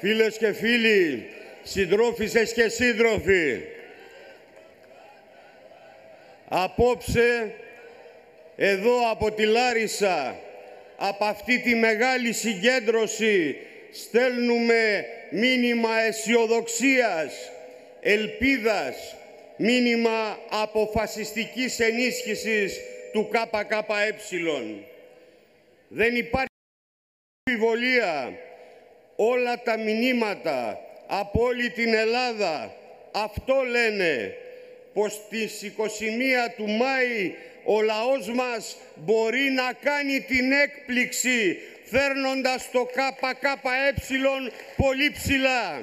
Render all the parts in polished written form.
Φίλες και φίλοι, συντρόφισσες και σύντροφοι, απόψε εδώ από τη Λάρισα, από αυτή τη μεγάλη συγκέντρωση, στέλνουμε μήνυμα αισιοδοξίας, ελπίδας, μήνυμα αποφασιστικής ενίσχυσης του ΚΚΕ. Δεν υπάρχει αμφιβολία. Όλα τα μηνύματα από όλη την Ελλάδα αυτό λένε, πως στις 21 του Μάη ο λαός μας μπορεί να κάνει την έκπληξη φέρνοντας το ΚΚΕ πολύ ψηλά.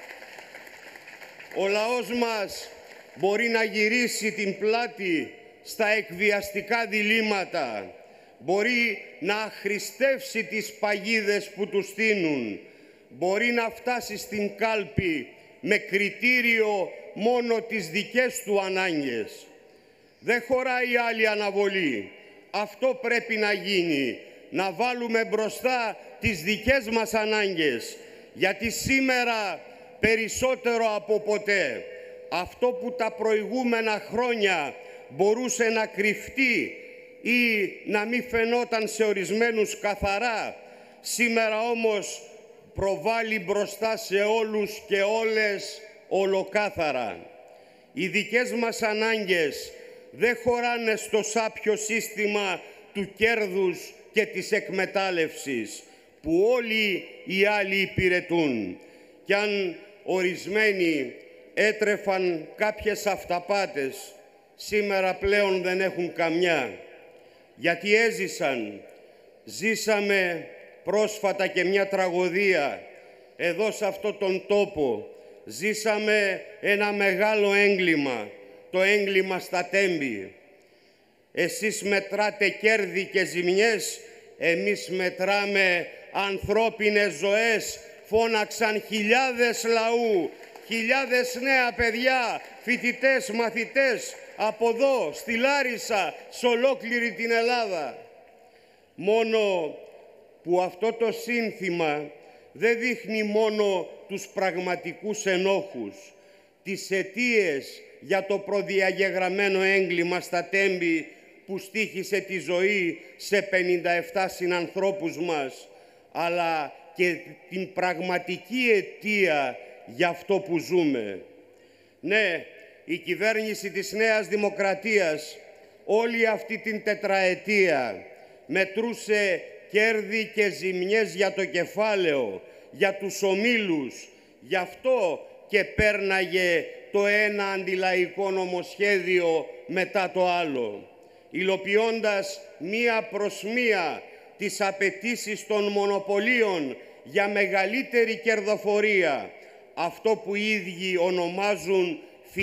Ο λαός μας μπορεί να γυρίσει την πλάτη στα εκβιαστικά διλήμματα, μπορεί να αχρηστεύσει τις παγίδες που του στείνουν, μπορεί να φτάσει στην κάλπη με κριτήριο μόνο τις δικές του ανάγκες. Δεν χωράει άλλη αναβολή. Αυτό πρέπει να γίνει, να βάλουμε μπροστά τις δικές μας ανάγκες, γιατί σήμερα περισσότερο από ποτέ αυτό που τα προηγούμενα χρόνια μπορούσε να κρυφτεί ή να μην φαινόταν σε ορισμένους καθαρά, σήμερα όμως προβάλλει μπροστά σε όλους και όλες ολοκάθαρα. Οι δικές μας ανάγκες δεν χωράνε στο σάπιο σύστημα του κέρδους και της εκμετάλλευσης που όλοι οι άλλοι υπηρετούν. Κι αν ορισμένοι έτρεφαν κάποιες αυταπάτες, σήμερα πλέον δεν έχουν καμιά. Γιατί ζήσαμε πρόσφατα και μια τραγωδία εδώ σε αυτόν τον τόπο. Ζήσαμε ένα μεγάλο έγκλημα, το έγκλημα στα Τέμπη. Εσείς μετράτε κέρδη και ζημιές, εμείς μετράμε ανθρώπινες ζωές. Φώναξαν χιλιάδες λαού, χιλιάδες νέα παιδιά, φοιτητές, μαθητές, από εδώ, στη Λάρισα, σε ολόκληρη την Ελλάδα. Μόνο που αυτό το σύνθημα δεν δείχνει μόνο τους πραγματικούς ενόχους, τις αιτίες για το προδιαγεγραμμένο έγκλημα στα Τέμπη που στοίχησε τη ζωή σε 57 συνανθρώπους μας, αλλά και την πραγματική αιτία για αυτό που ζούμε. Ναι, η κυβέρνηση της Νέας Δημοκρατίας όλη αυτή την τετραετία μετρούσε κέρδη και ζημιές για το κεφάλαιο, για τους ομίλους. Γι' αυτό και πέρναγε το ένα αντιλαϊκό νομοσχέδιο μετά το άλλο, υλοποιώντας μία προς μία τις απαιτήσεις των μονοπωλίων για μεγαλύτερη κερδοφορία, αυτό που οι ίδιοι ονομάζουν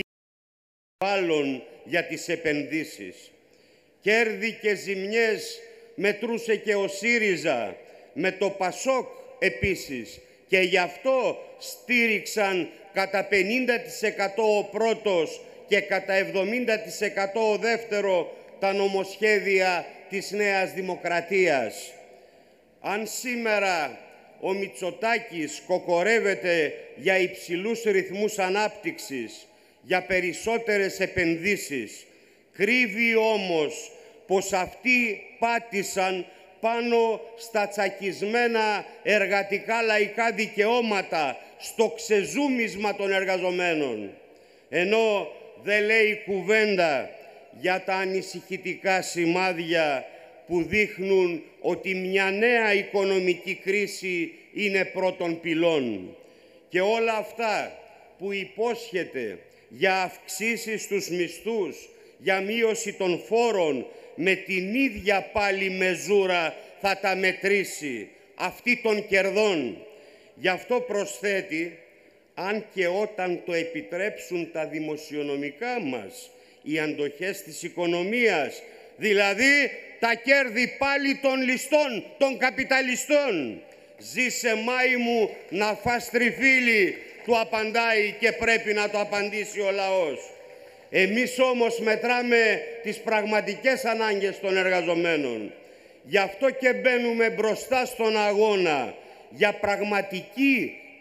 περιβάλλον για τις επενδύσεις. Κέρδη και ζημιές μετρούσε και ο ΣΥΡΙΖΑ, με το ΠΑΣΟΚ επίσης, και γι' αυτό στήριξαν κατά 50% ο πρώτος και κατά 70% ο δεύτερο τα νομοσχέδια της Νέας Δημοκρατίας. Αν σήμερα ο Μητσοτάκης κοκορεύεται για υψηλούς ρυθμούς ανάπτυξης, για περισσότερες επενδύσεις, κρύβει όμως πως αυτοί πάτησαν πάνω στα τσακισμένα εργατικά λαϊκά δικαιώματα, στο ξεζούμισμα των εργαζομένων. Ενώ δεν λέει κουβέντα για τα ανησυχητικά σημάδια που δείχνουν ότι μια νέα οικονομική κρίση είναι πρώτων πυλών. Και όλα αυτά που υπόσχεται για αυξήσεις στους μισθούς, για μείωση των φόρων, με την ίδια πάλι μεζούρα θα τα μετρήσει, αυτή των κερδών. Γι' αυτό προσθέτει, αν και όταν το επιτρέψουν τα δημοσιονομικά μας, οι αντοχές της οικονομίας, δηλαδή τα κέρδη πάλι των ληστών, των καπιταλιστών. Ζήσε Μάη μου να φας τριφύλι, του απαντάει και πρέπει να το απαντήσει ο λαός. Εμείς όμως μετράμε τις πραγματικές ανάγκες των εργαζομένων. Γι' αυτό και μπαίνουμε μπροστά στον αγώνα για πραγματική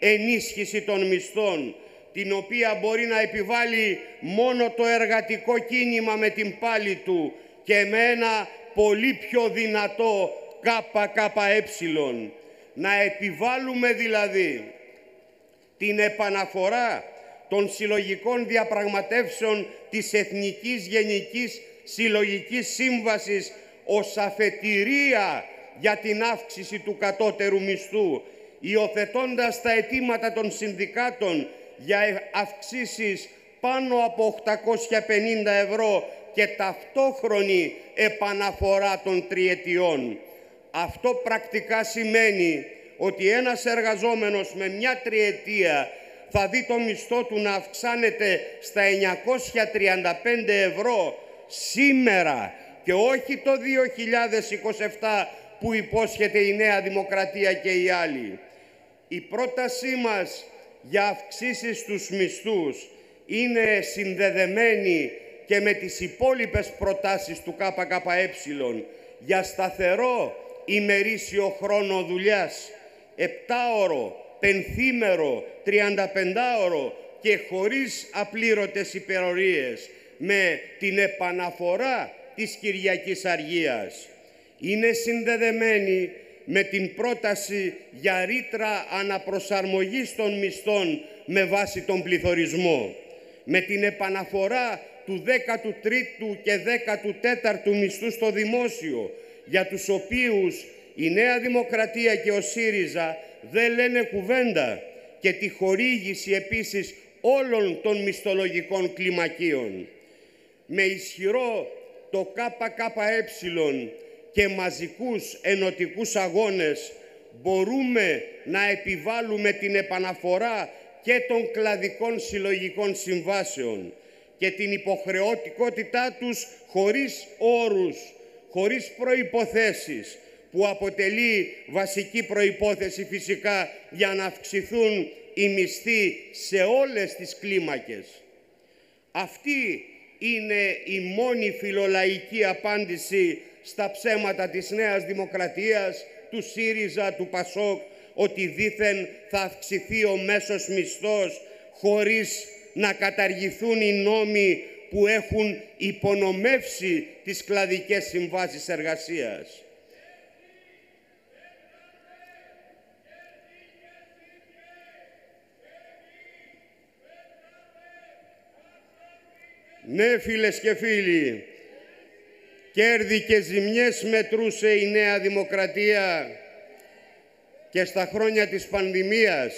ενίσχυση των μισθών, την οποία μπορεί να επιβάλλει μόνο το εργατικό κίνημα με την πάλη του και με ένα πολύ πιο δυνατό ΚΚΕ. Να επιβάλλουμε δηλαδή την επαναφορά των συλλογικών διαπραγματεύσεων της Εθνικής Γενικής Συλλογικής Σύμβασης ως αφετηρία για την αύξηση του κατώτερου μισθού, υιοθετώντας τα αιτήματα των συνδικάτων για αυξήσεις πάνω από 850 ευρώ και ταυτόχρονη επαναφορά των τριετιών. Αυτό πρακτικά σημαίνει ότι ένας εργαζόμενος με μια τριετία θα δει το μισθό του να αυξάνεται στα 935 ευρώ σήμερα και όχι το 2027 που υπόσχεται η Νέα Δημοκρατία και οι άλλοι. Η πρότασή μας για αυξήσεις στους μισθούς είναι συνδεδεμένη και με τις υπόλοιπες προτάσεις του ΚΚΕ για σταθερό ημερήσιο χρόνο δουλειάς, 7ωρο, πενθήμερο, 35ωρο και χωρίς απλήρωτες υπερορίες, με την επαναφορά της Κυριακής Αργίας. Είναι συνδεδεμένη με την πρόταση για ρήτρα αναπροσαρμογής των μισθών με βάση τον πληθωρισμό, με την επαναφορά του 13ου και 14ου μισθού στο δημόσιο, για τους οποίους η Νέα Δημοκρατία και ο ΣΥΡΙΖΑ δεν λένε κουβέντα, και τη χορήγηση επίσης όλων των μισθολογικών κλιμακίων. Με ισχυρό το ΚΚΕ και μαζικούς ενωτικούς αγώνες μπορούμε να επιβάλλουμε την επαναφορά και των κλαδικών συλλογικών συμβάσεων και την υποχρεωτικότητά τους χωρίς όρους, χωρίς προϋποθέσεις, που αποτελεί βασική προϋπόθεση φυσικά για να αυξηθούν οι μισθοί σε όλες τις κλίμακες. Αυτή είναι η μόνη φιλολαϊκή απάντηση στα ψέματα της Νέας Δημοκρατίας, του ΣΥΡΙΖΑ, του ΠΑΣΟΚ, ότι δήθεν θα αυξηθεί ο μέσος μισθός χωρίς να καταργηθούν οι νόμοι που έχουν υπονομεύσει τις κλαδικές συμβάσεις εργασίας. Ναι, φίλες και φίλοι, κέρδη και ζημιές μετρούσε η Νέα Δημοκρατία και στα χρόνια της πανδημίας.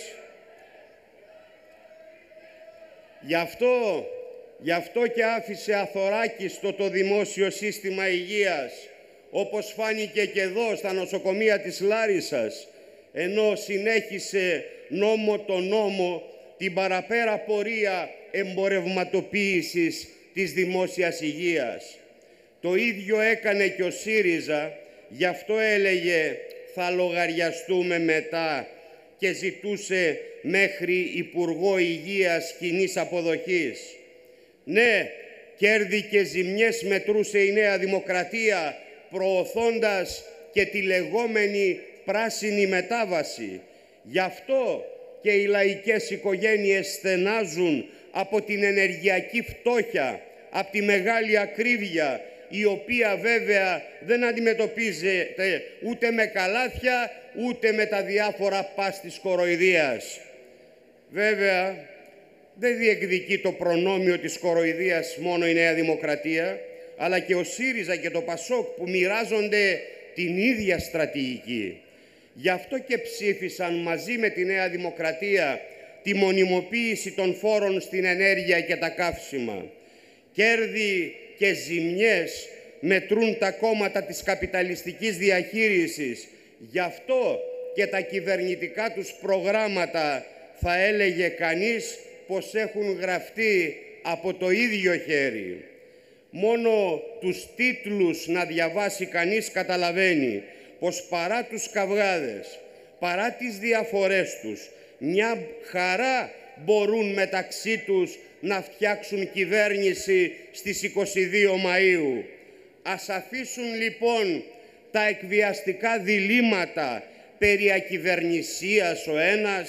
Γι' αυτό και άφησε αθωράκιστο το δημόσιο σύστημα υγείας, όπως φάνηκε και εδώ στα νοσοκομεία της Λάρισσας, ενώ συνέχισε νόμο το νόμο την παραπέρα πορεία εμπορευματοποίησης της δημόσιας υγείας. Το ίδιο έκανε και ο ΣΥΡΙΖΑ, γι' αυτό έλεγε «θα λογαριαστούμε μετά» και ζητούσε μέχρι Υπουργό Υγείας κοινής αποδοχής. Ναι, κέρδη και ζημιές μετρούσε η Νέα Δημοκρατία, προωθώντας και τη λεγόμενη πράσινη μετάβαση. Γι' αυτό και οι λαϊκές οικογένειες στενάζουν από την ενεργειακή φτώχεια, από τη μεγάλη ακρίβεια, η οποία βέβαια δεν αντιμετωπίζεται ούτε με καλάθια, ούτε με τα διάφορα πας της κοροϊδίας. Βέβαια, δεν διεκδικεί το προνόμιο της κοροϊδίας μόνο η Νέα Δημοκρατία, αλλά και ο ΣΥΡΙΖΑ και το ΠΑΣΟΚ, που μοιράζονται την ίδια στρατηγική. Γι' αυτό και ψήφισαν μαζί με τη Νέα Δημοκρατία τη μονιμοποίηση των φόρων στην ενέργεια και τα καύσιμα. Κέρδη και ζημιές μετρούν τα κόμματα της καπιταλιστικής διαχείρισης. Γι' αυτό και τα κυβερνητικά τους προγράμματα θα έλεγε κανείς πως έχουν γραφτεί από το ίδιο χέρι. Μόνο τους τίτλους να διαβάσει κανείς καταλαβαίνει πως παρά τους καυγάδες, παρά τις διαφορές τους, μια χαρά μπορούν μεταξύ τους να φτιάξουν κυβέρνηση στις 22 Μαΐου. Ας αφήσουν λοιπόν τα εκβιαστικά διλήμματα περί ακυβερνησίας ο ένας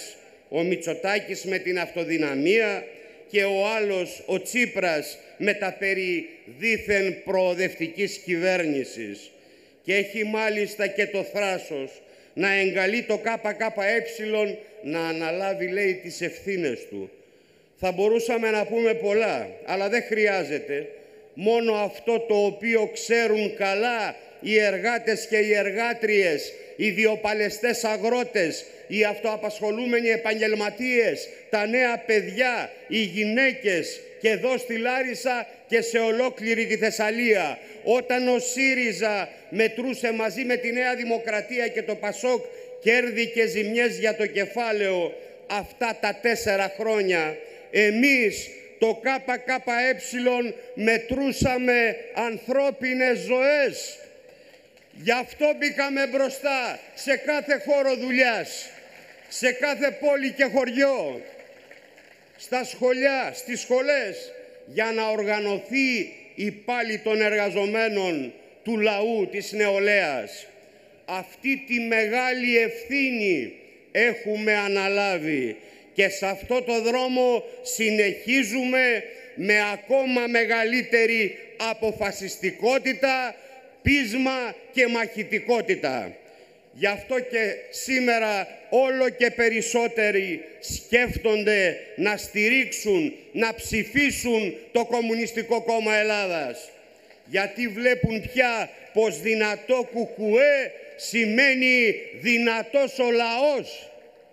ο Μητσοτάκης με την αυτοδυναμία και ο άλλος, ο Τσίπρας, με τα περί δήθεν προοδευτικής κυβέρνησης. Και έχει μάλιστα και το θράσος να εγκαλεί το ΚΚΕ να αναλάβει, λέει, τις ευθύνες του. Θα μπορούσαμε να πούμε πολλά, αλλά δεν χρειάζεται. Μόνο αυτό το οποίο ξέρουν καλά οι εργάτες και οι εργάτριες, οι βιοπαλαιστές αγρότες, οι αυτοαπασχολούμενοι επαγγελματίες, τα νέα παιδιά, οι γυναίκες και εδώ στη Λάρισα και σε ολόκληρη τη Θεσσαλία. Όταν ο ΣΥΡΙΖΑ μετρούσε μαζί με τη Νέα Δημοκρατία και το ΠΑΣΟΚ κέρδη και ζημιές για το κεφάλαιο αυτά τα 4 χρόνια, εμείς το ΚΚΕ μετρούσαμε ανθρώπινες ζωές. Γι' αυτό μπήκαμε μπροστά σε κάθε χώρο δουλειάς, σε κάθε πόλη και χωριό, στα σχολεία, στις σχολές, για να οργανωθεί η πάλη των εργαζομένων, του λαού, της νεολαίας. Αυτή τη μεγάλη ευθύνη έχουμε αναλάβει και σε αυτό το δρόμο συνεχίζουμε με ακόμα μεγαλύτερη αποφασιστικότητα, πείσμα και μαχητικότητα. Γι' αυτό και σήμερα όλο και περισσότεροι σκέφτονται να στηρίξουν, να ψηφίσουν το Κομμουνιστικό Κόμμα Ελλάδας. Γιατί βλέπουν πια πως δυνατό κουκουέ σημαίνει δυνατός ο λαός.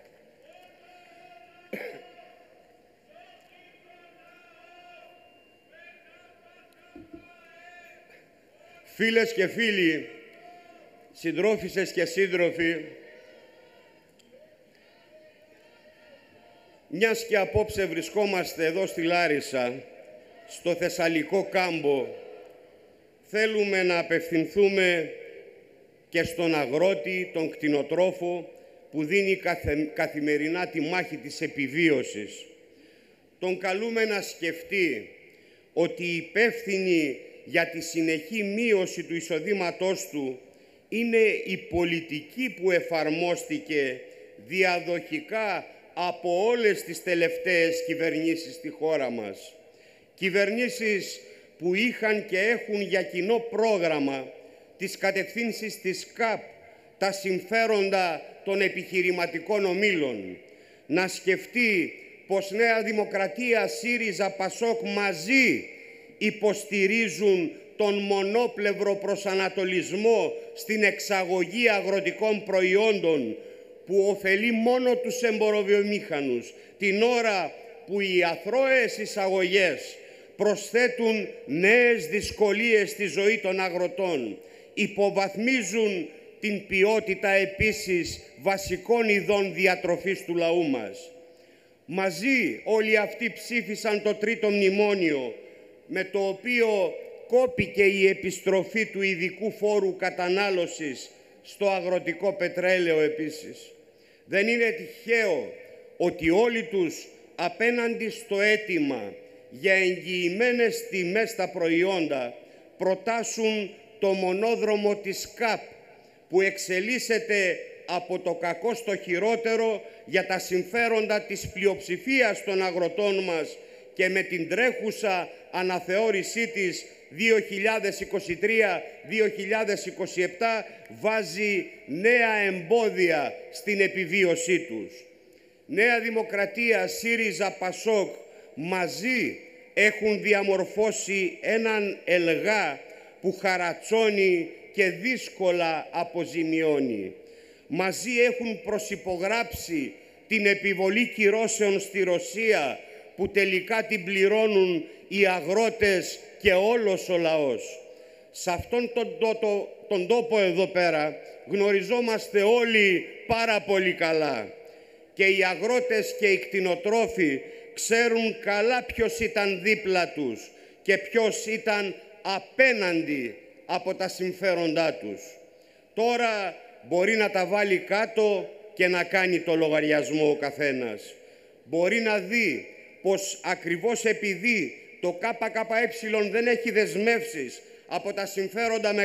Φίλες και φίλοι, συντρόφισσες και σύντροφοι, μιας και απόψε βρισκόμαστε εδώ στη Λάρισα, στο Θεσσαλικό κάμπο, θέλουμε να απευθυνθούμε και στον αγρότη, τον κτηνοτρόφο, που δίνει καθημερινά τη μάχη της επιβίωσης. Τον καλούμε να σκεφτεί ότι οι υπεύθυνοι για τη συνεχή μείωση του εισοδήματός του είναι η πολιτική που εφαρμόστηκε διαδοχικά από όλες τις τελευταίες κυβερνήσεις στη χώρα μας. Κυβερνήσεις που είχαν και έχουν για κοινό πρόγραμμα τις κατευθύνσεις της ΚΑΠ, τα συμφέροντα των επιχειρηματικών ομίλων. Να σκεφτεί πως Νέα Δημοκρατία, ΣΥΡΙΖΑ, ΠΑΣΟΚ μαζί υποστηρίζουν τον μονόπλευρο προσανατολισμό στην εξαγωγή αγροτικών προϊόντων που ωφελεί μόνο τους εμποροβιομήχανους, την ώρα που οι αθρώες εισαγωγές προσθέτουν νέες δυσκολίες στη ζωή των αγροτών, υποβαθμίζουν την ποιότητα επίσης βασικών ειδών διατροφής του λαού μας. Μαζί όλοι αυτοί ψήφισαν το τρίτο μνημόνιο, με το οποίο κόπηκε η επιστροφή του ειδικού φόρου κατανάλωσης στο αγροτικό πετρέλαιο επίσης. Δεν είναι τυχαίο ότι όλοι τους απέναντι στο αίτημα για εγγυημένες τιμές στα προϊόντα προτάσουν το μονόδρομο της ΚΑΠ, που εξελίσσεται από το κακό στο χειρότερο για τα συμφέροντα της πλειοψηφίας των αγροτών μας και με την τρέχουσα αναθεώρησή της 2023-2027 βάζει νέα εμπόδια στην επιβίωσή τους. Νέα Δημοκρατία, ΣΥΡΙΖΑ, ΠΑΣΟΚ μαζί έχουν διαμορφώσει έναν ελγά που χαρατσώνει και δύσκολα αποζημιώνει. Μαζί έχουν προσυπογράψει την επιβολή κυρώσεων στη Ρωσία, που τελικά την πληρώνουν οι αγρότες και όλος ο λαός. Σε αυτόν τον τόπο εδώ πέρα γνωριζόμαστε όλοι πάρα πολύ καλά. Και οι αγρότες και οι κτηνοτρόφοι ξέρουν καλά ποιος ήταν δίπλα τους και ποιος ήταν απέναντι από τα συμφέροντά τους. Τώρα μπορεί να τα βάλει κάτω και να κάνει το λογαριασμό ο καθένας. Μπορεί να δει πως ακριβώς επειδή το ΚΚΕ δεν έχει δεσμεύσεις από τα συμφέροντα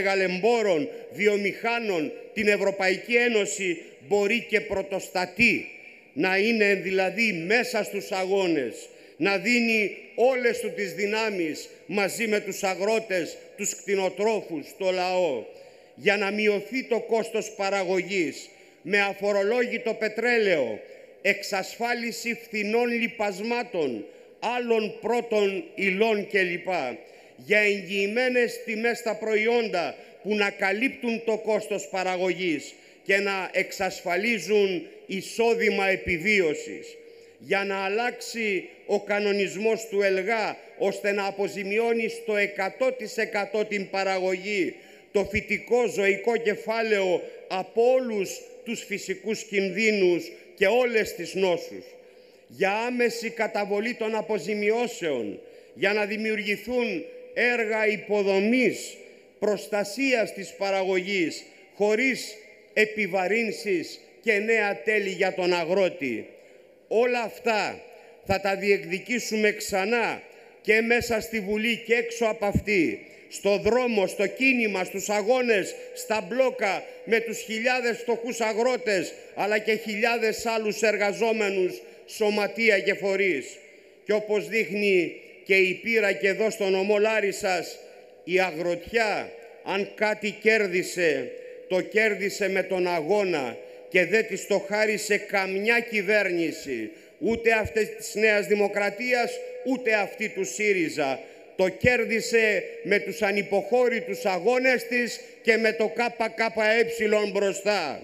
μεγαλεμπόρων, βιομηχάνων, την Ευρωπαϊκή Ένωση, μπορεί και πρωτοστατεί να είναι δηλαδή μέσα στους αγώνες, να δίνει όλες του τις δυνάμεις μαζί με τους αγρότες, τους κτηνοτρόφους, το λαό, για να μειωθεί το κόστος παραγωγής με αφορολόγητο πετρέλαιο, εξασφάλιση φθηνών λιπασμάτων, άλλων πρώτων υλών κλπ. Για εγγυημένες τιμές στα προϊόντα που να καλύπτουν το κόστος παραγωγής και να εξασφαλίζουν εισόδημα επιβίωσης. Για να αλλάξει ο κανονισμός του ΕΛΓΑ ώστε να αποζημιώνει στο 100% την παραγωγή, το φυτικό ζωικό κεφάλαιο από όλους τους φυσικούς κινδύνους και όλες τις νόσους. Για άμεση καταβολή των αποζημιώσεων, για να δημιουργηθούν έργα υποδομής, προστασίας της παραγωγής, χωρίς επιβαρύνσεις και νέα τέλη για τον αγρότη. Όλα αυτά θα τα διεκδικήσουμε ξανά και μέσα στη Βουλή και έξω από αυτή, στο δρόμο, στο κίνημα, στους αγώνες, στα μπλόκα, με τους χιλιάδες φτωχούς αγρότες, αλλά και χιλιάδες άλλους εργαζόμενους, σωματεία και φορείς. Και όπως δείχνει και η πείρα και εδώ στο νομό Λάρισσας, η αγροτιά, αν κάτι κέρδισε, το κέρδισε με τον αγώνα και δεν της το χάρισε καμιά κυβέρνηση, ούτε αυτή της Νέας Δημοκρατίας, ούτε αυτή του ΣΥΡΙΖΑ. Το κέρδισε με τους ανυποχώρητους αγώνες της και με το ΚΚΕ μπροστά.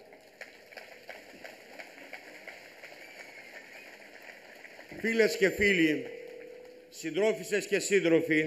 Φίλες και φίλοι, συντρόφισσες και σύντροφοι,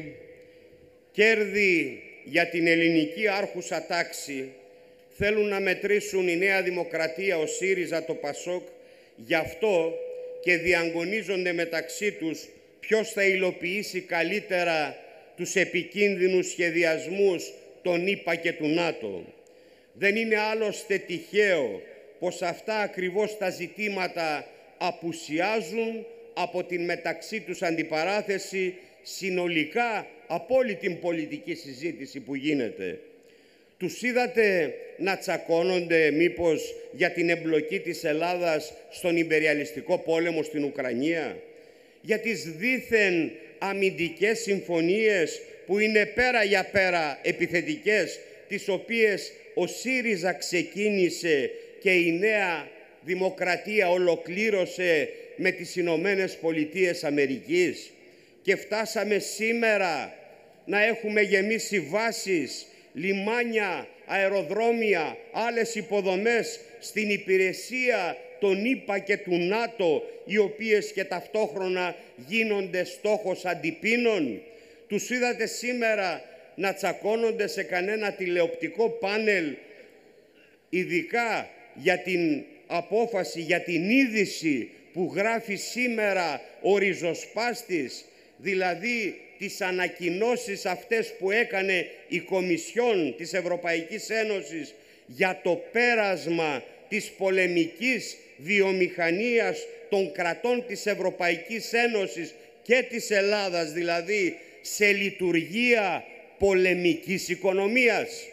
κέρδη για την ελληνική άρχουσα τάξη θέλουν να μετρήσουν η Νέα Δημοκρατία, ο ΣΥΡΙΖΑ, το ΠΑΣΟΚ, γι' αυτό και διαγωνίζονται μεταξύ τους ποιος θα υλοποιήσει καλύτερα τους επικίνδυνους σχεδιασμούς των ΗΠΑ και του ΝΑΤΟ. Δεν είναι άλλωστε τυχαίο πως αυτά ακριβώς τα ζητήματα απουσιάζουν από την μεταξύ τους αντιπαράθεση συνολικά από όλη την πολιτική συζήτηση που γίνεται. Τους είδατε να τσακώνονται μήπως για την εμπλοκή της Ελλάδας στον ιμπεριαλιστικό πόλεμο στην Ουκρανία, για τις δήθεν αμυντικές συμφωνίες που είναι πέρα για πέρα επιθετικές, τις οποίες ο ΣΥΡΙΖΑ ξεκίνησε και η Νέα Δημοκρατία ολοκλήρωσε με τις Ηνωμένες Πολιτείες Αμερικής, και φτάσαμε σήμερα να έχουμε γεμίσει βάσεις, λιμάνια, αεροδρόμια, άλλες υποδομές στην υπηρεσία των ΗΠΑ και του ΝΑΤΟ, οι οποίες και ταυτόχρονα γίνονται στόχος αντιπίνων. Τους είδατε σήμερα να τσακώνονται σε κανένα τηλεοπτικό πάνελ, ειδικά για την απόφαση, για την είδηση που γράφει σήμερα ο ριζοσπάστης, δηλαδή τις ανακοινώσεις αυτές που έκανε η Κομισιόν της Ευρωπαϊκής Ένωσης για το πέρασμα της πολεμικής βιομηχανίας των κρατών της Ευρωπαϊκής Ένωσης και της Ελλάδας, δηλαδή σε λειτουργία πολεμικής οικονομίας.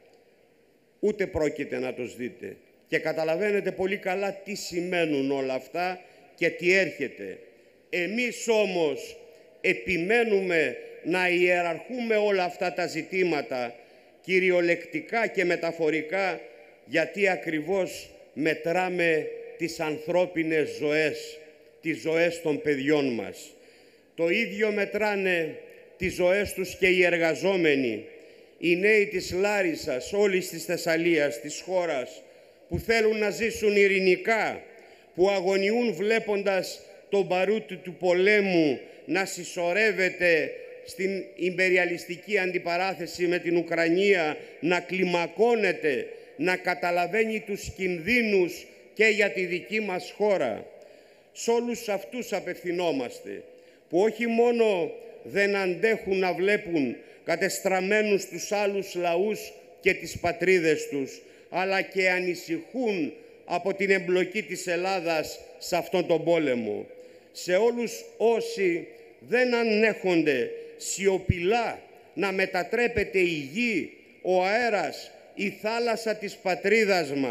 Ούτε πρόκειται να τους δείτε. Και καταλαβαίνετε πολύ καλά τι σημαίνουν όλα αυτά και τι έρχεται. Εμείς όμως επιμένουμε να ιεραρχούμε όλα αυτά τα ζητήματα κυριολεκτικά και μεταφορικά, γιατί ακριβώς μετράμε τις ανθρώπινες ζωές, τις ζωές των παιδιών μας. Το ίδιο μετράνε τις ζωές τους και οι εργαζόμενοι, οι νέοι της Λάρισσας, όλης της Θεσσαλίας, της χώρας, που θέλουν να ζήσουν ειρηνικά, που αγωνιούν βλέποντας τον μπαρούτι του πολέμου να συσσωρεύεται στην ιμπεριαλιστική αντιπαράθεση με την Ουκρανία, να κλιμακώνεται, να καταλαβαίνει τους κινδύνους και για τη δική μας χώρα. Σ' όλους αυτούς απευθυνόμαστε, που όχι μόνο δεν αντέχουν να βλέπουν κατεστραμμένους τους άλλους λαούς και τις πατρίδες τους, αλλά και ανησυχούν από την εμπλοκή της Ελλάδας σε αυτόν τον πόλεμο. Σε όλους όσοι δεν ανέχονται σιωπηλά να μετατρέπεται η γη, ο αέρας, η θάλασσα της πατρίδας μας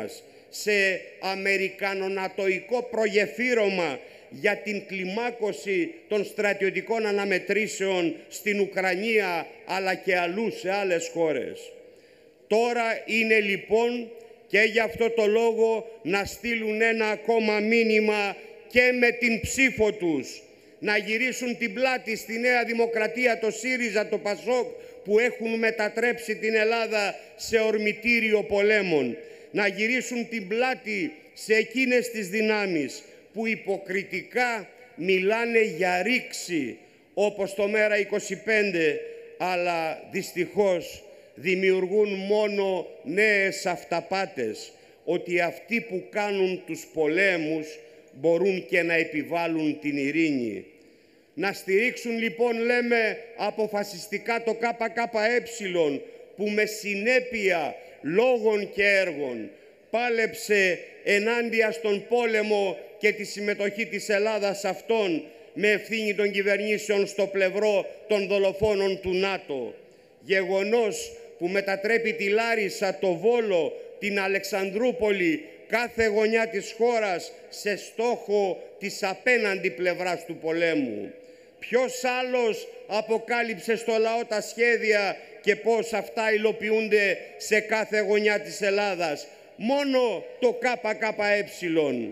σε αμερικανονατοϊκό προγεφύρωμα για την κλιμάκωση των στρατιωτικών αναμετρήσεων στην Ουκρανία αλλά και αλλού σε άλλες χώρες. Τώρα είναι λοιπόν και γι' αυτό το λόγο να στείλουν ένα ακόμα μήνυμα και με την ψήφο τους, να γυρίσουν την πλάτη στη Νέα Δημοκρατία, το ΣΥΡΙΖΑ, το ΠΑΣΟΚ, που έχουν μετατρέψει την Ελλάδα σε ορμητήριο πολέμων, να γυρίσουν την πλάτη σε εκείνες τις δυνάμεις που υποκριτικά μιλάνε για ρήξη, όπως το ΜΕΡΑ25, αλλά δυστυχώς δημιουργούν μόνο νέες αυταπάτες, ότι αυτοί που κάνουν τους πολέμους μπορούν και να επιβάλλουν την ειρήνη. Να στηρίξουν λοιπόν, λέμε, αποφασιστικά το ΚΚΕ, που με συνέπεια λόγων και έργων πάλεψε ενάντια στον πόλεμο και τη συμμετοχή της Ελλάδας σε αυτόν, με ευθύνη των κυβερνήσεων στο πλευρό των δολοφόνων του ΝΑΤΟ. Γεγονός που μετατρέπει τη Λάρισα, το Βόλο, την Αλεξανδρούπολη, κάθε γωνιά της χώρας σε στόχο της απέναντι πλευράς του πολέμου. Ποιος άλλος αποκάλυψε στο λαό τα σχέδια και πώς αυτά υλοποιούνται σε κάθε γωνιά της Ελλάδας? Μόνο το ΚΚΕ.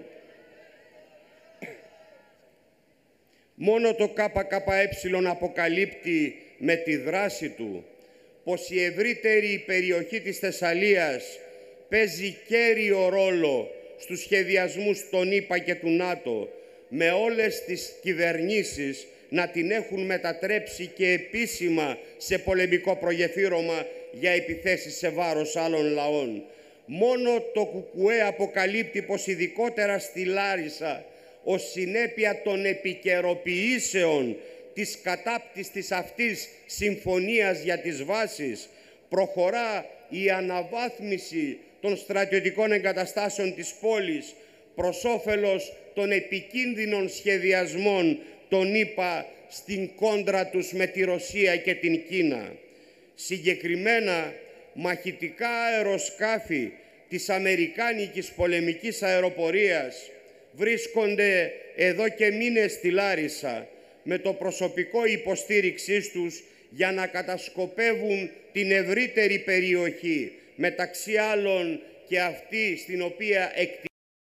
Μόνο το ΚΚΕ αποκαλύπτει με τη δράση του πως η ευρύτερη περιοχή της Θεσσαλίας παίζει κέριο ρόλο στους σχεδιασμούς των ΗΠΑ και του ΝΑΤΟ, με όλες τις κυβερνήσεις να την έχουν μετατρέψει και επίσημα σε πολεμικό προγεφύρωμα για επιθέσεις σε βάρος άλλων λαών. Μόνο το ΚΚΕ αποκαλύπτει πως ειδικότερα στη Λάρισα, ως συνέπεια των επικαιροποιήσεων της κατάπτυστης αυτής συμφωνίας για τις βάσεις, προχωρά η αναβάθμιση των στρατιωτικών εγκαταστάσεων της πόλης προς όφελος των επικίνδυνων σχεδιασμών των ΗΠΑ στην κόντρα τους με τη Ρωσία και την Κίνα. Συγκεκριμένα, μαχητικά αεροσκάφη της Αμερικάνικης πολεμικής αεροπορίας βρίσκονται εδώ και μήνες στη Λάρισα με το προσωπικό υποστήριξής τους για να κατασκοπεύουν την ευρύτερη περιοχή, μεταξύ άλλων και αυτή στην οποία εκτιμούν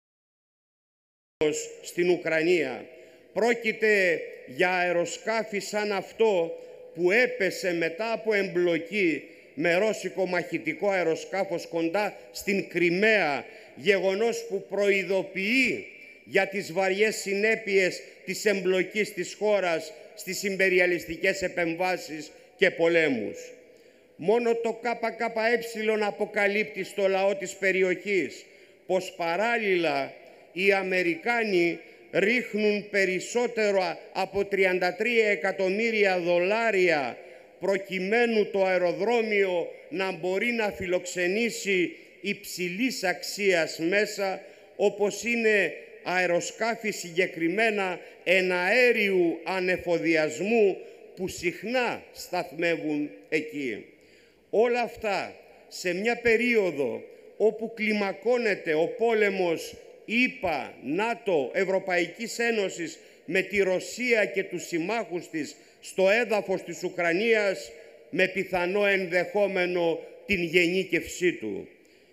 στην Ουκρανία. Πρόκειται για αεροσκάφη σαν αυτό που έπεσε μετά από εμπλοκή με ρώσικο μαχητικό αεροσκάφος κοντά στην Κριμαία, γεγονός που προειδοποιεί για τις βαριές συνέπειες της εμπλοκής της χώρας στις ιμπεριαλιστικές επεμβάσεις και πολέμους. Μόνο το ΚΚΕ αποκαλύπτει στο λαό της περιοχής πως παράλληλα οι Αμερικάνοι ρίχνουν περισσότερο από 33 εκατομμύρια δολάρια προκειμένου το αεροδρόμιο να μπορεί να φιλοξενήσει υψηλής αξίας μέσα, όπως είναι αεροσκάφη συγκεκριμένα εναέριου ανεφοδιασμού που συχνά σταθμεύουν εκεί. Όλα αυτά σε μια περίοδο όπου κλιμακώνεται ο πόλεμος ΗΠΑ, ΝΑΤΟ, Ευρωπαϊκής Ένωσης με τη Ρωσία και τους συμμάχους της στο έδαφος της Ουκρανίας, με πιθανό ενδεχόμενο την γενίκευσή του.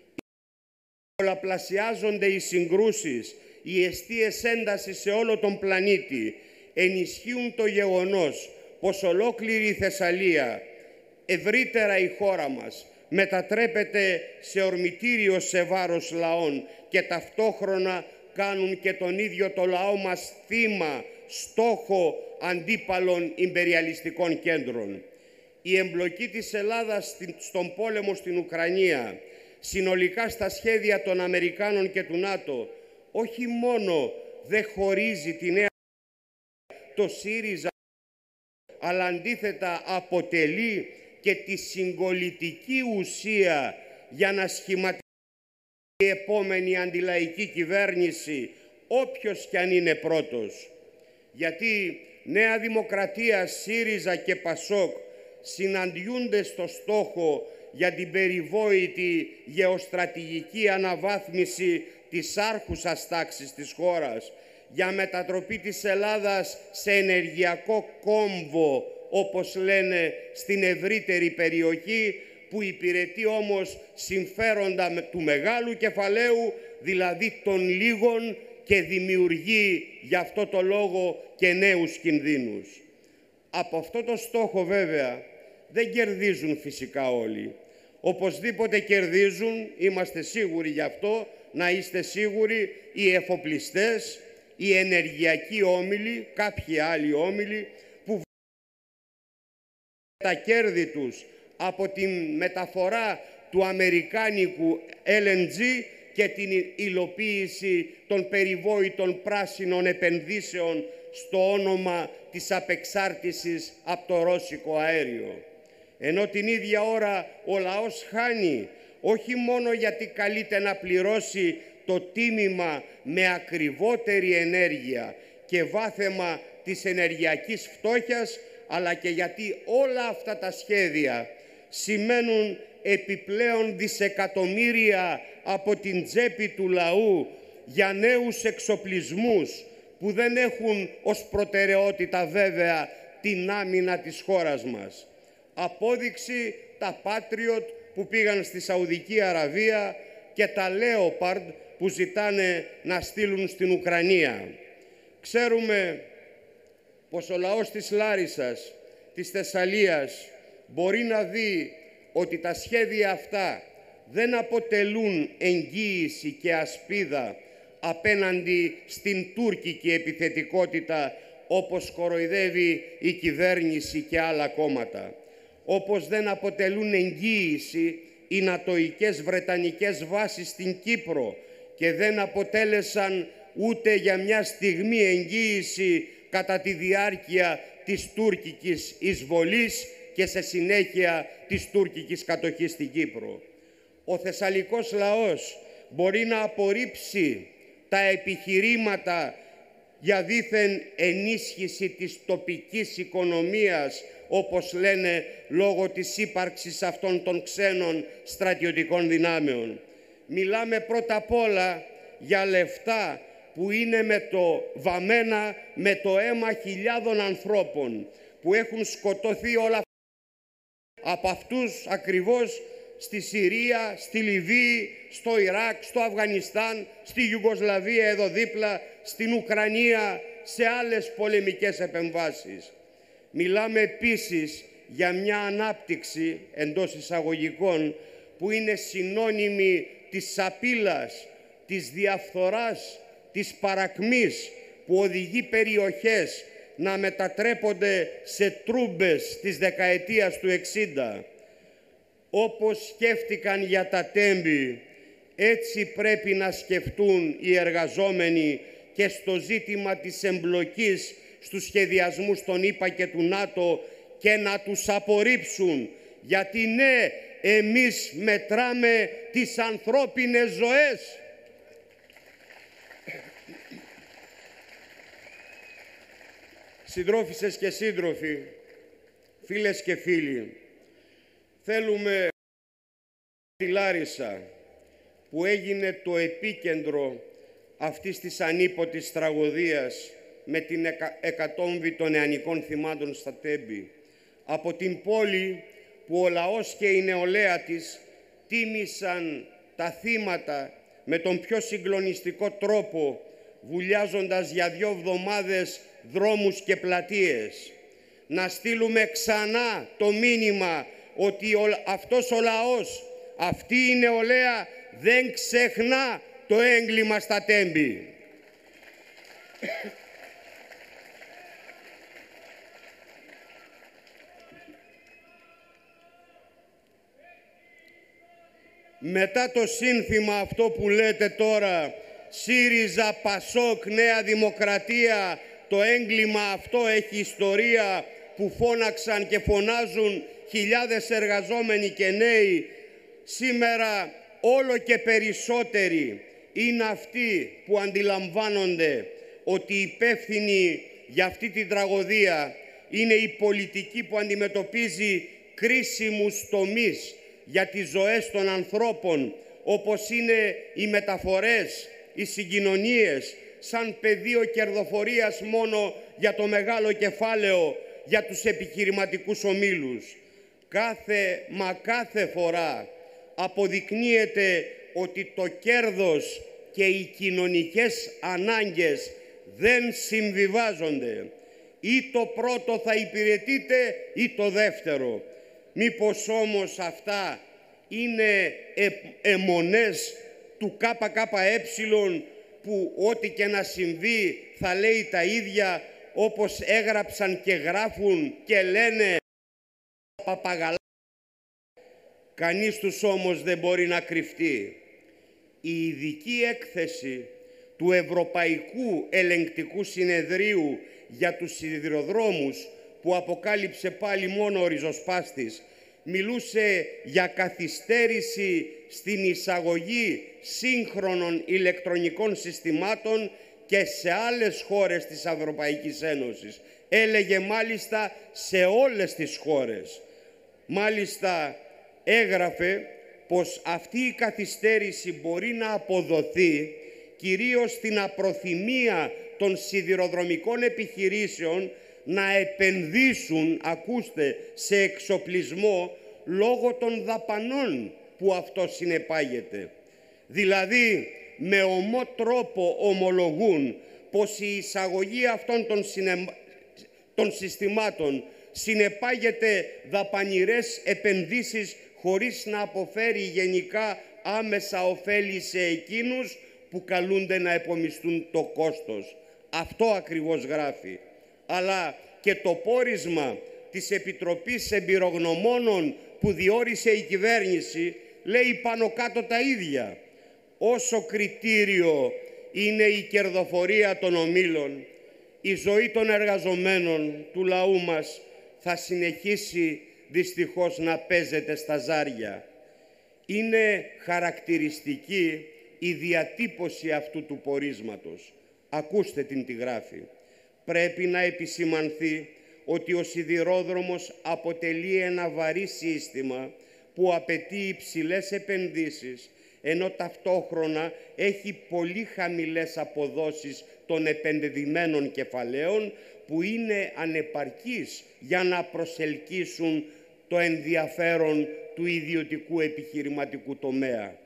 Πολλαπλασιάζονται οι συγκρούσεις, οι αιστείες έντασης σε όλο τον πλανήτη ενισχύουν το γεγονός πως ολόκληρη η Θεσσαλία, ευρύτερα η χώρα μας, μετατρέπεται σε ορμητήριο σε βάρος λαών και ταυτόχρονα κάνουν και τον ίδιο το λαό μας θύμα, στόχο αντίπαλων ιμπεριαλιστικών κέντρων. Η εμπλοκή της Ελλάδας στον πόλεμο στην Ουκρανία, συνολικά στα σχέδια των Αμερικάνων και του ΝΑΤΟ, όχι μόνο δεν χωρίζει τη νέα το ΣΥΡΙΖΑ, αλλά αντίθετα αποτελεί και τη συγκολητική ουσία για να σχηματίσει η επόμενη αντιλαϊκή κυβέρνηση, όποιος κι αν είναι πρώτος. Γιατί Νέα Δημοκρατία, ΣΥΡΙΖΑ και ΠΑΣΟΚ συναντιούνται στο στόχο για την περιβόητη γεωστρατηγική αναβάθμιση της άρχουσας τάξης της χώρας, για μετατροπή της Ελλάδας σε ενεργειακό κόμβο, όπως λένε, στην ευρύτερη περιοχή, που υπηρετεί όμως συμφέροντα του μεγάλου κεφαλαίου, δηλαδή των λίγων, και δημιουργεί γι' αυτό το λόγο και νέους κινδύνους. Από αυτό το στόχο βέβαια δεν κερδίζουν φυσικά όλοι. Οπωσδήποτε κερδίζουν, είμαστε σίγουροι γι' αυτό, να είστε σίγουροι, οι εφοπλιστές, οι ενεργειακοί όμιλοι, κάποιοι άλλοι όμιλοι, που τα κέρδη τους από τη μεταφορά του αμερικάνικου LNG και την υλοποίηση των περιβόητων πράσινων επενδύσεων στο όνομα της απεξάρτησης από το ρώσικο αέριο. Ενώ την ίδια ώρα ο λαός χάνει, όχι μόνο γιατί καλείται να πληρώσει το τίμημα με ακριβότερη ενέργεια και βάθεμα της ενεργειακής φτώχειας, αλλά και γιατί όλα αυτά τα σχέδια σημαίνουν επιπλέον δισεκατομμύρια από την τσέπη του λαού για νέους εξοπλισμούς που δεν έχουν ως προτεραιότητα βέβαια την άμυνα της χώρας μας. Απόδειξη τα Patriot που πήγαν στη Σαουδική Αραβία και τα Leopard που ζητάνε να στείλουν στην Ουκρανία. Ξέρουμε πως ο λαός της Λάρισσας, της Θεσσαλίας, μπορεί να δει ότι τα σχέδια αυτά δεν αποτελούν εγγύηση και ασπίδα απέναντι στην τουρκική επιθετικότητα, όπως κοροϊδεύει η κυβέρνηση και άλλα κόμματα. Όπως δεν αποτελούν εγγύηση οι νατοικές βρετανικές βάσεις στην Κύπρο και δεν αποτέλεσαν ούτε για μια στιγμή εγγύηση κατά τη διάρκεια της τουρκικής εισβολής και σε συνέχεια της τουρκικής κατοχής στην Κύπρο. Ο θεσσαλικός λαός μπορεί να απορρίψει τα επιχειρήματα για δήθεν ενίσχυση της τοπικής οικονομίας, όπως λένε, λόγω της ύπαρξης αυτών των ξένων στρατιωτικών δυνάμεων. Μιλάμε πρώτα απ' όλα για λεφτά που είναι βαμμένα με το αίμα χιλιάδων ανθρώπων που έχουν σκοτωθεί όλα από αυτούς ακριβώς στη Συρία, στη Λιβύη, στο Ιράκ, στο Αφγανιστάν, στη Ιουγκοσλαβία εδώ δίπλα, στην Ουκρανία, σε άλλες πολεμικές επεμβάσεις. Μιλάμε επίσης για μια ανάπτυξη εντός εισαγωγικών που είναι συνώνυμη της σαπίλας, της διαφθοράς, της παρακμής, που οδηγεί περιοχές να μετατρέπονται σε τρούμπες της δεκαετίας του 60. Όπως σκέφτηκαν για τα Τέμπη, έτσι πρέπει να σκεφτούν οι εργαζόμενοι και στο ζήτημα της εμπλοκής στους σχεδιασμούς των ΗΠΑ και του ΝΑΤΟ και να τους απορρίψουν. Γιατί ναι, εμείς μετράμε τις ανθρώπινες ζωές. Συντρόφισσες και σύντροφοι, φίλες και φίλοι, θέλουμε τη Λάρισα, που έγινε το επίκεντρο αυτής της ανίποτης τραγωδίας με την εκατόμβη των νεανικών θυμάτων στα Τέμπη. Από την πόλη που ο λαός και η νεολαία της τίμησαν τα θύματα με τον πιο συγκλονιστικό τρόπο, βουλιάζοντας για 2 εβδομάδες δρόμους και πλατείες. Να στείλουμε ξανά το μήνυμα ότι αυτός ο λαός, αυτή η νεολαία δεν ξεχνά το έγκλημα στα Τέμπη. Μετά το σύνθημα αυτό που λέτε τώρα, ΣΥΡΙΖΑ, ΠΑΣΟΚ, Νέα Δημοκρατία, το έγκλημα αυτό έχει ιστορία, που φώναξαν και φωνάζουν χιλιάδες εργαζόμενοι και νέοι, σήμερα όλο και περισσότεροι είναι αυτοί που αντιλαμβάνονται ότι οι υπεύθυνοι για αυτή την τραγωδία είναι η πολιτική που αντιμετωπίζει κρίσιμους τομείς για τις ζωές των ανθρώπων, όπως είναι οι μεταφορές, οι συγκοινωνίες, σαν πεδίο κερδοφορίας μόνο για το μεγάλο κεφάλαιο, για τους επιχειρηματικούς ομίλους. Κάθε φορά αποδεικνύεται ότι το κέρδος και οι κοινωνικές ανάγκες δεν συμβιβάζονται. Ή το πρώτο θα υπηρετείτε ή το δεύτερο. Μήπως όμως αυτά είναι αιμονές του ΚΚΕ που ό,τι και να συμβεί θα λέει τα ίδια, όπως έγραψαν και γράφουν και λένε παπαγαλά. Κανείς τους όμως δεν μπορεί να κρυφτεί. Η ειδική έκθεση του Ευρωπαϊκού Ελεγκτικού Συνεδρίου για τους σιδηροδρόμους, που αποκάλυψε πάλι μόνο ο ριζοσπάστης, μιλούσε για καθυστέρηση στην εισαγωγή σύγχρονων ηλεκτρονικών συστημάτων και σε άλλες χώρες της Ευρωπαϊκής Ένωσης. Έλεγε μάλιστα σε όλες τις χώρες. Μάλιστα έγραφε πως αυτή η καθυστέρηση μπορεί να αποδοθεί κυρίως στην απροθυμία των σιδηροδρομικών επιχειρήσεων να επενδύσουν, ακούστε, σε εξοπλισμό λόγω των δαπανών που αυτό συνεπάγεται. Δηλαδή, με ομό τρόπο ομολογούν πως η εισαγωγή αυτών των συστημάτων συνεπάγεται δαπανηρές επενδύσεις χωρίς να αποφέρει γενικά άμεσα ωφέλη σε εκείνους που καλούνται να επομισθούν το κόστος. Αυτό ακριβώς γράφει. Αλλά και το πόρισμα της Επιτροπής Εμπειρογνωμόνων που διόρισε η κυβέρνηση λέει πάνω κάτω τα ίδια. Όσο κριτήριο είναι η κερδοφορία των ομίλων, η ζωή των εργαζομένων του λαού μας θα συνεχίσει δυστυχώς να παίζεται στα ζάρια. Είναι χαρακτηριστική η διατύπωση αυτού του πορίσματος. Ακούστε την τι γράφει. Πρέπει να επισημανθεί ότι ο σιδηρόδρομος αποτελεί ένα βαρύ σύστημα που απαιτεί υψηλές επενδύσεις, ενώ ταυτόχρονα έχει πολύ χαμηλές αποδόσεις των επενδυμένων κεφαλαίων που είναι ανεπαρκείς για να προσελκύσουν το ενδιαφέρον του ιδιωτικού επιχειρηματικού τομέα.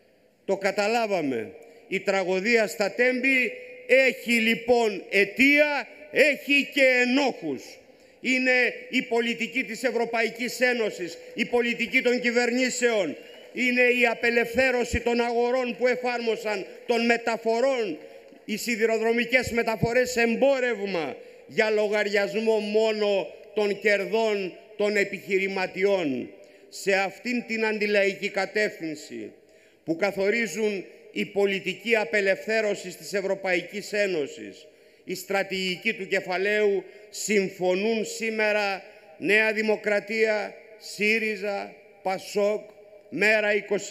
Το καταλάβαμε. Η τραγωδία στα Τέμπη έχει λοιπόν αιτία, έχει και ενόχους. Είναι η πολιτική της Ευρωπαϊκής Ένωσης, η πολιτική των κυβερνήσεων, είναι η απελευθέρωση των αγορών που εφάρμοσαν, των μεταφορών, οι σιδηροδρομικές μεταφορές εμπόρευμα για λογαριασμό μόνο των κερδών των επιχειρηματιών. Σε αυτήν την αντιλαϊκή κατεύθυνση που καθορίζουν η πολιτική απελευθέρωση της Ευρωπαϊκής Ένωσης, η στρατηγική του κεφαλαίου, συμφωνούν σήμερα Νέα Δημοκρατία, ΣΥΡΙΖΑ, ΠΑΣΟΚ, Μέρα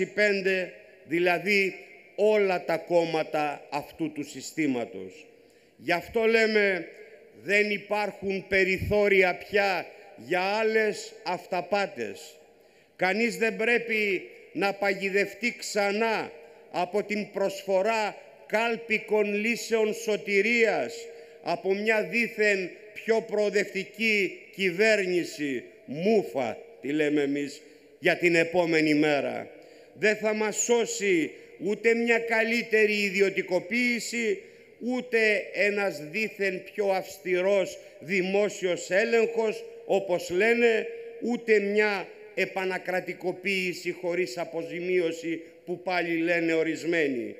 25, δηλαδή όλα τα κόμματα αυτού του συστήματος. Γι' αυτό λέμε δεν υπάρχουν περιθώρια πια για άλλες αυταπάτες. Κανείς δεν πρέπει να παγιδευτεί ξανά από την προσφορά κάλπικων λύσεων σωτηρίας από μια δήθεν πιο προοδευτική κυβέρνηση, μούφα τη λέμε εμείς, για την επόμενη μέρα. Δεν θα μας σώσει ούτε μια καλύτερη ιδιωτικοποίηση, ούτε ένας δήθεν πιο αυστηρός δημόσιος έλεγχος, όπως λένε, ούτε μια επανακρατικοποίηση χωρίς αποζημίωση που πάλι λένε ορισμένοι.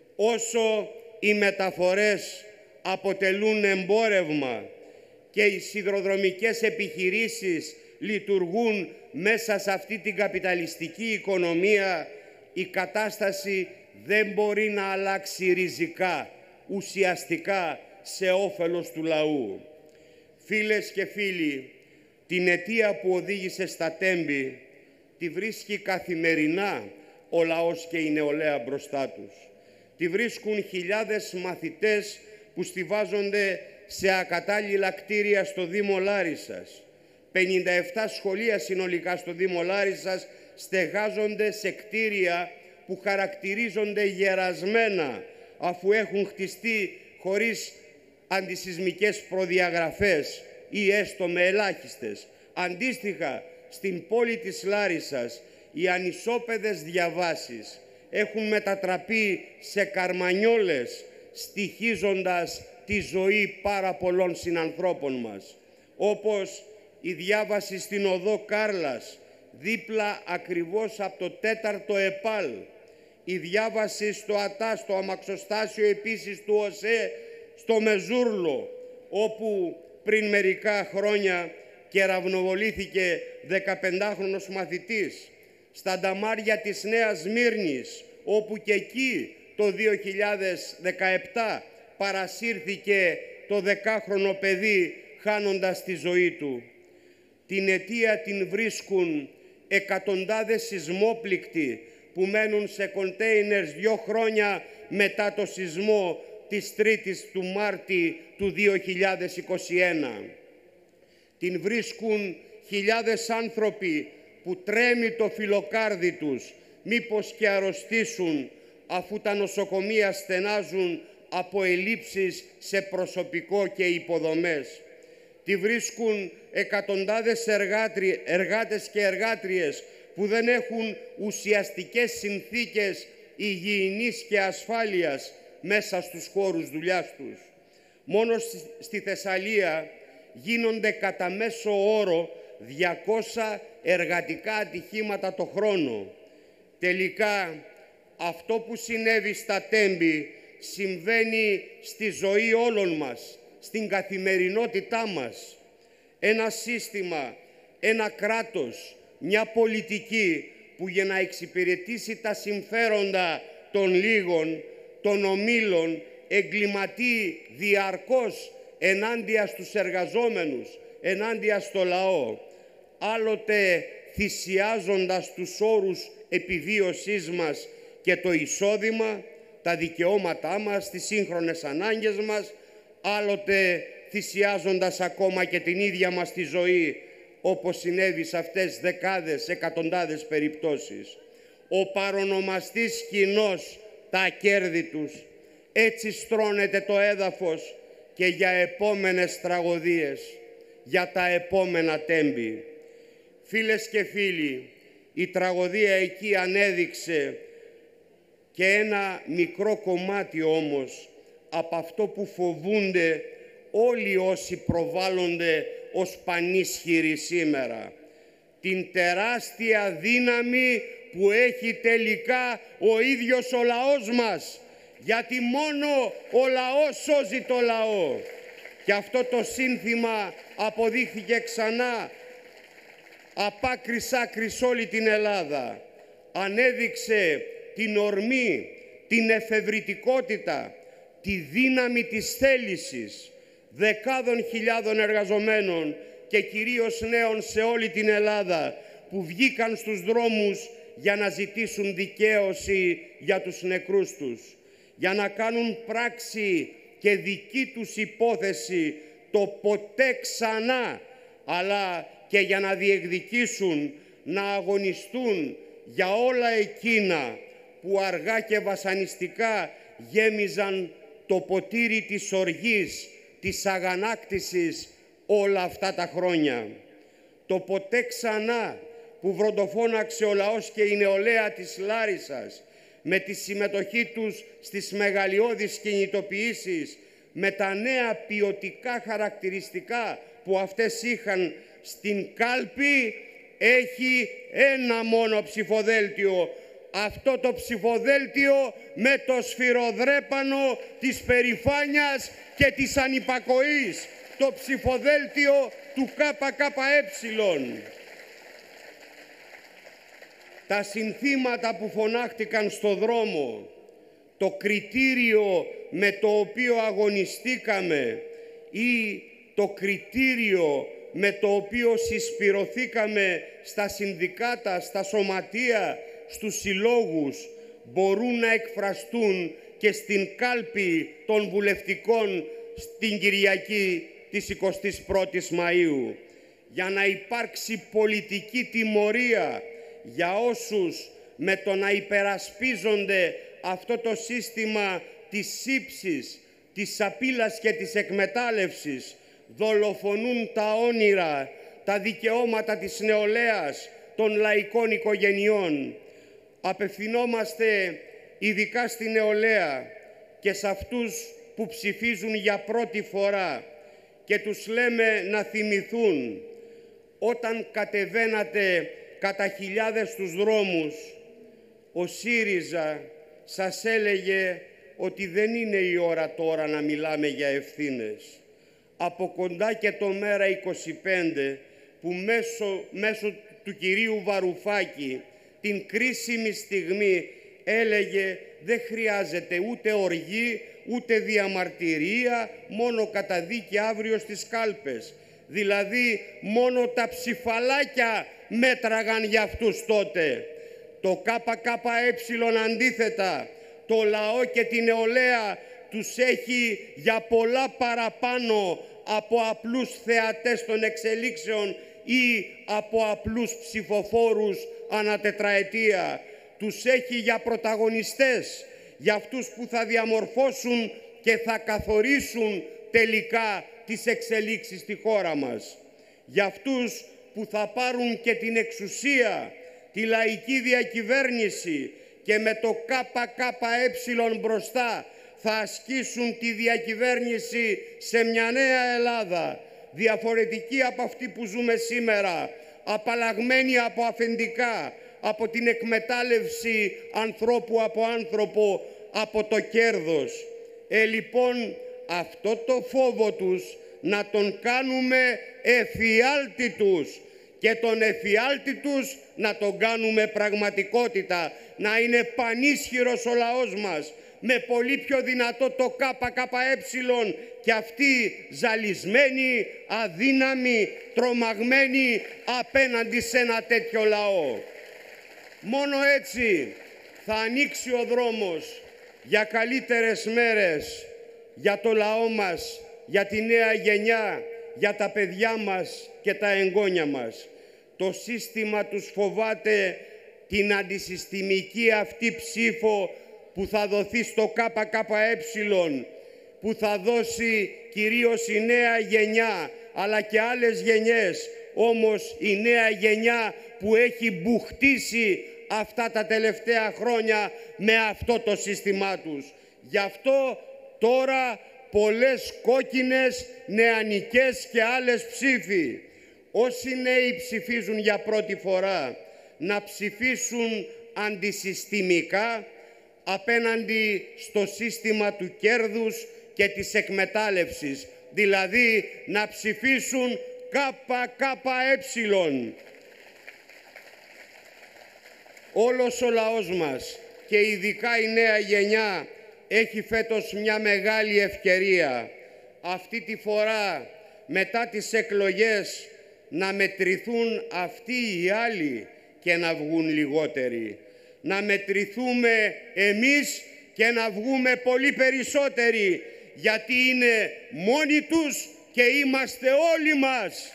Όσο οι μεταφορές αποτελούν εμπόρευμα και οι σιδηροδρομικές επιχειρήσεις λειτουργούν μέσα σε αυτή την καπιταλιστική οικονομία, η κατάσταση δεν μπορεί να αλλάξει ριζικά, ουσιαστικά σε όφελος του λαού. Φίλες και φίλοι, την αιτία που οδήγησε στα Τέμπη τη βρίσκει καθημερινά ο λαός και η νεολαία μπροστά τους. Τη βρίσκουν χιλιάδες μαθητές που στιβάζονται σε ακατάλληλα κτίρια στο Δήμο Λάρισσας. 57 σχολεία συνολικά στο Δήμο Λάρισσας στεγάζονται σε κτίρια που χαρακτηρίζονται γερασμένα, αφού έχουν χτιστεί χωρίς αντισυσμικές προδιαγραφές ή έστω με ελάχιστες. Αντίστοιχα, στην πόλη της Λάρισσας, οι ανισόπεδες διαβάσεις έχουν μετατραπεί σε καρμανιόλες, στοιχίζοντας τη ζωή πάρα πολλών συνανθρώπων μας, όπως η διάβαση στην οδό Κάρλας, δίπλα ακριβώς από το 4ο ΕΠΑΛ, η διάβαση στο ΑΤΑ, στο αμαξοστάσιο επίσης του ΟΣΕ, στο Μεζούρλο, όπου πριν μερικά χρόνια κεραυνοβολήθηκε 15χρονος μαθητής, στα νταμάρια της Νέας Σμύρνης, όπου και εκεί το 2017 παρασύρθηκε το 10χρονο παιδί χάνοντας τη ζωή του. Την αιτία την βρίσκουν εκατοντάδες σεισμόπληκτοι που μένουν σε κοντέινερς 2 χρόνια μετά το σεισμό της 3ης του Μάρτη του 2021. Την βρίσκουν χιλιάδες άνθρωποι που τρέμει το φιλοκάρδι τους, μήπως και αρρωστήσουν, αφού τα νοσοκομεία στενάζουν από ελλείψεις σε προσωπικό και υποδομές. Τη βρίσκουν εκατοντάδες εργάτες και εργάτριες που δεν έχουν ουσιαστικές συνθήκες υγιεινής και ασφάλειας μέσα στους χώρους δουλειάς τους. Μόνο στη Θεσσαλία γίνονται κατά μέσο όρο 200 εργατικά ατυχήματα το χρόνο. Τελικά, αυτό που συνέβη στα Τέμπη συμβαίνει στη ζωή όλων μας, στην καθημερινότητά μας. Ένα σύστημα, ένα κράτος, μια πολιτική που για να εξυπηρετήσει τα συμφέροντα των λίγων, των ομίλων, εγκληματεί διαρκώς ενάντια στους εργαζόμενους, ενάντια στο λαό, άλλοτε θυσιάζοντας τους όρους επιβίωσής μας και το εισόδημα, τα δικαιώματά μας, τις σύγχρονες ανάγκες μας, άλλοτε θυσιάζοντας ακόμα και την ίδια μας τη ζωή, όπως συνέβη σε αυτές δεκάδες, εκατοντάδες περιπτώσεις. Ο παρονομαστής κοινός, τα κέρδη τους, έτσι στρώνεται το έδαφος και για επόμενες τραγωδίες, για τα επόμενα Τέμπη. Φίλες και φίλοι, η τραγωδία εκεί ανέδειξε και ένα μικρό κομμάτι όμως από αυτό που φοβούνται όλοι όσοι προβάλλονται ως πανίσχυροι σήμερα. Την τεράστια δύναμη που έχει τελικά ο ίδιος ο λαός μας. Γιατί μόνο ο λαός σώζει το λαό. Και αυτό το σύνθημα αποδείχθηκε ξανά απ' άκρης άκρης όλη την Ελλάδα. Ανέδειξε την ορμή, την εφευρετικότητα, τη δύναμη της θέλησης δεκάδων χιλιάδων εργαζομένων και κυρίως νέων σε όλη την Ελλάδα που βγήκαν στους δρόμους για να ζητήσουν δικαίωση για τους νεκρούς τους, για να κάνουν πράξη και δική τους υπόθεση το ποτέ ξανά, αλλά και για να διεκδικήσουν, να αγωνιστούν για όλα εκείνα που αργά και βασανιστικά γέμιζαν το ποτήρι της οργής, της αγανάκτησης όλα αυτά τα χρόνια. Το ποτέ ξανά που βροντοφώναξε ο λαός και η νεολαία της Λάρισσας με τη συμμετοχή τους στις μεγαλειώδεις κινητοποιήσεις, με τα νέα ποιοτικά χαρακτηριστικά που αυτές είχαν στην κάλπη, έχει ένα μόνο ψηφοδέλτιο. Αυτό το ψηφοδέλτιο με το σφυροδρέπανο της περηφάνειας και της ανυπακοής. Το ψηφοδέλτιο του ΚΚΕ. Τα συνθήματα που φωνάχτηκαν στο δρόμο, το κριτήριο με το οποίο αγωνιστήκαμε ή το κριτήριο με το οποίο συσπυρωθήκαμε στα συνδικάτα, στα σωματεία, στους συλλόγους, μπορούν να εκφραστούν και στην κάλπη των βουλευτικών στην Κυριακή της 21ης Μαΐου. Για να υπάρξει πολιτική τιμωρία για όσους με το να υπερασπίζονται αυτό το σύστημα της σύψης, της σαπίλας και της εκμετάλλευσης, δολοφονούν τα όνειρα, τα δικαιώματα της νεολαίας, των λαϊκών οικογενειών. Απευθυνόμαστε ειδικά στη νεολαία και σε αυτούς που ψηφίζουν για πρώτη φορά και τους λέμε να θυμηθούν όταν κατεβαίνατε κατά χιλιάδες στους δρόμους, ο ΣΥΡΙΖΑ σας έλεγε ότι δεν είναι η ώρα τώρα να μιλάμε για ευθύνες. Από κοντά και το Μέρα 25 που μέσω του κυρίου Βαρουφάκη την κρίσιμη στιγμή έλεγε δεν χρειάζεται ούτε οργή, ούτε διαμαρτυρία, μόνο καταδίκη αύριο στις κάλπες. Δηλαδή μόνο τα ψηφαλάκια μέτραγαν για αυτούς τότε. Το ΚΚΕ αντίθετα, το λαό και την νεολαία τους έχει για πολλά παραπάνω από απλούς θεατές των εξελίξεων ή από απλούς ψηφοφόρους ανά τετραετία. Τους έχει για πρωταγωνιστές, για αυτούς που θα διαμορφώσουν και θα καθορίσουν τελικά τις εξελίξεις στη χώρα μας. Για αυτούς που θα πάρουν και την εξουσία, τη λαϊκή διακυβέρνηση και με το ΚΚΕ μπροστά θα ασκήσουν τη διακυβέρνηση σε μια νέα Ελλάδα, διαφορετική από αυτή που ζούμε σήμερα, απαλλαγμένη από αφεντικά, από την εκμετάλλευση ανθρώπου από άνθρωπο, από το κέρδος. Λοιπόν, αυτό το φόβο τους να τον κάνουμε εφιάλτη τους και τον εφιάλτη τους να τον κάνουμε πραγματικότητα, να είναι πανίσχυρος ο λαός μας, με πολύ πιο δυνατό το ΚΚΕ και αυτοί ζαλισμένοι, αδύναμοι, τρομαγμένοι απέναντι σε ένα τέτοιο λαό. Μόνο έτσι θα ανοίξει ο δρόμος για καλύτερες μέρες, για το λαό μας, για τη νέα γενιά, για τα παιδιά μας και τα εγγόνια μας. Το σύστημα τους φοβάται την αντισυστημική αυτή ψήφο που θα δοθεί στο ΚΚΕ, που θα δώσει κυρίως η νέα γενιά, αλλά και άλλες γενιές. Όμως η νέα γενιά που έχει μπουχτίσει αυτά τα τελευταία χρόνια με αυτό το σύστημά τους. Γι' αυτό τώρα πολλές κόκκινες, νεανικές και άλλες ψήφοι. Όσοι νέοι ψηφίζουν για πρώτη φορά, να ψηφίσουν αντισυστημικά απέναντι στο σύστημα του κέρδους και της εκμετάλλευσης, δηλαδή να ψηφίσουν ΚΚΕ. Όλος ο λαός μας και ειδικά η νέα γενιά έχει φέτος μια μεγάλη ευκαιρία. Αυτή τη φορά μετά τις εκλογές να μετρηθούν αυτοί οι άλλοι και να βγουν λιγότεροι. Να μετρηθούμε εμείς και να βγούμε πολύ περισσότεροι, γιατί είναι μόνοι τους και είμαστε όλοι μας.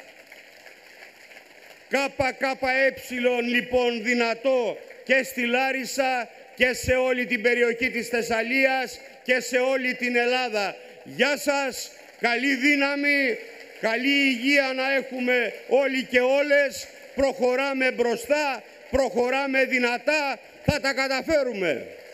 ΚΚΕ λοιπόν δυνατό και στη Λάρισα και σε όλη την περιοχή της Θεσσαλίας και σε όλη την Ελλάδα. Γεια σας, καλή δύναμη, καλή υγεία να έχουμε όλοι και όλες. Προχωράμε μπροστά, προχωράμε δυνατά, θα τα καταφέρουμε.